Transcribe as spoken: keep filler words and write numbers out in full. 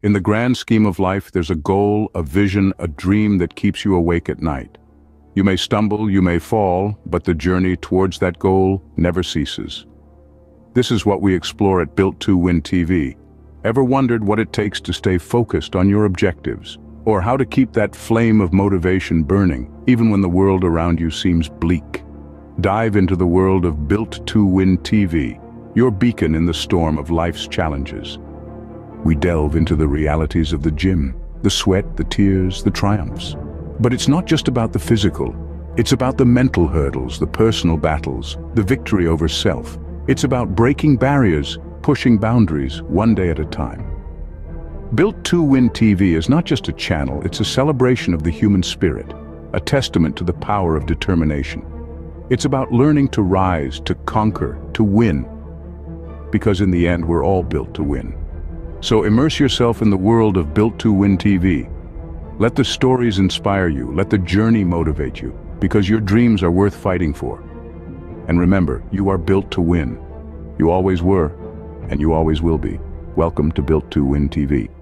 In the grand scheme of life, there's a goal, a vision, a dream that keeps you awake at night. You may stumble, you may fall, but the journey towards that goal never ceases. This is what we explore at Built to Win T V. Ever wondered what it takes to stay focused on your objectives? Or how to keep that flame of motivation burning, even when the world around you seems bleak? Dive into the world of Built to Win T V, your beacon in the storm of life's challenges. We delve into the realities of the gym, the sweat, the tears, the triumphs. But it's not just about the physical. It's about the mental hurdles, the personal battles, the victory over self. It's about breaking barriers, pushing boundaries, one day at a time. Built to Win T V is not just a channel, it's a celebration of the human spirit, a testament to the power of determination. It's about learning to rise, to conquer, to win. Because in the end, we're all built to win. So immerse yourself in the world of Built to Win T V. Let the stories inspire you, let the journey motivate you, because your dreams are worth fighting for. And remember, you are built to win. You always were, and you always will be. Welcome to Built to Win T V.